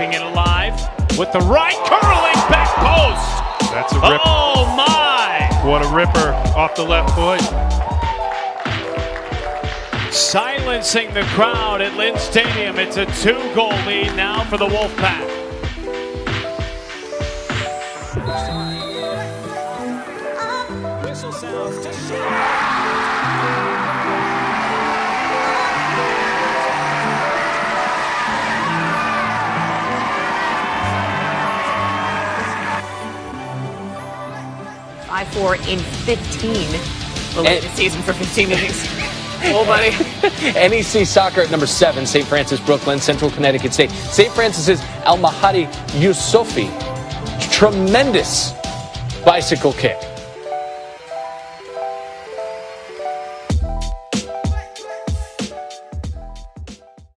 keeping it alive with the right curling back post. That's a ripper. Oh my! What a ripper off the left foot. Silencing the crowd at Lynn Stadium. It's a 2-goal lead now for the Wolfpack. Whistle sounds to shoot. I-4 in 15. The latest season for 15 innings. Oh, buddy. NEC Soccer at number 7, St. Francis, Brooklyn, Central Connecticut State. St. Francis's Al-Mahadi Yusufi. Tremendous bicycle kick.